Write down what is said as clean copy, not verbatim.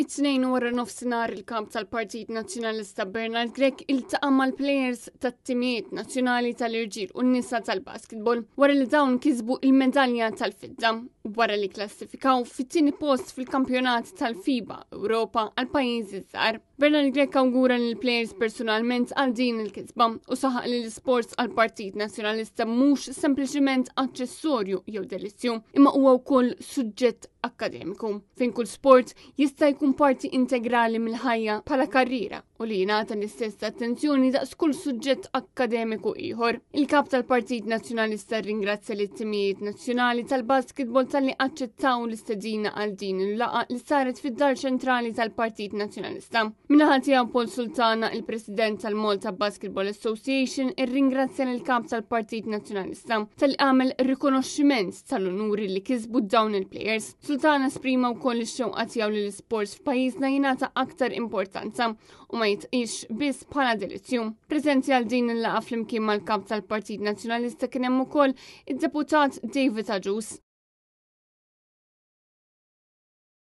It-tnejn wara nofsinhar il-kap tal-Partit Nazzjonalista Bernard Grech iltaqa' mal-plejers tat-timijiet nazzjonali tal-irġiel u n-nisa tal-basketball wara li dawn kisbu il-medalja tal-fidda wara li klassifikaw fit-tieni post fil-kampjonat tal-FIBA Ewropa għal pajjiżi żgħar. Bernard Grech awgura lill-plejers personalment għal din il-kisba u saħaq li l-isports għall-Partit Nazzjonalista mhux sempliċiment aċċessorju jew delizzju, imma huwa wkoll suġġett akademiku fejn kull sport jista' jkun parti integrali mill-ħajja bħala karriera u li jingħata l-istess attenzjoni daqs kull suġġett akademiku ieħor. Il-kap tal-Partit Nazzjonalista ringrazzja lit-timijiet nazzjonali tal-basketball talli aċċettaw l-istedina għal din il-laqgħa li saret fid-dar ċentrali tal-Partit Nazzjonalista. Min-naħa tiegħu Paul Sultana, il-President tal-Malta Basketball Association, irringrazzja lill-kap tal-Partit Nazzjonalista talli għamel rikonoxximent tal-onuri li kisbu dawn il-plejers. Sultana esprima wkoll ix-xewqa tiegħu li l-isports f'pajjiżna jingħata aktar importanza u ma jitqix biss bħala delizzju. Preżenti għal din il-laqgħa flimkien mal-kap tal-Partit Nazzjonalista kien hemm ukoll id-deputat David Aġus,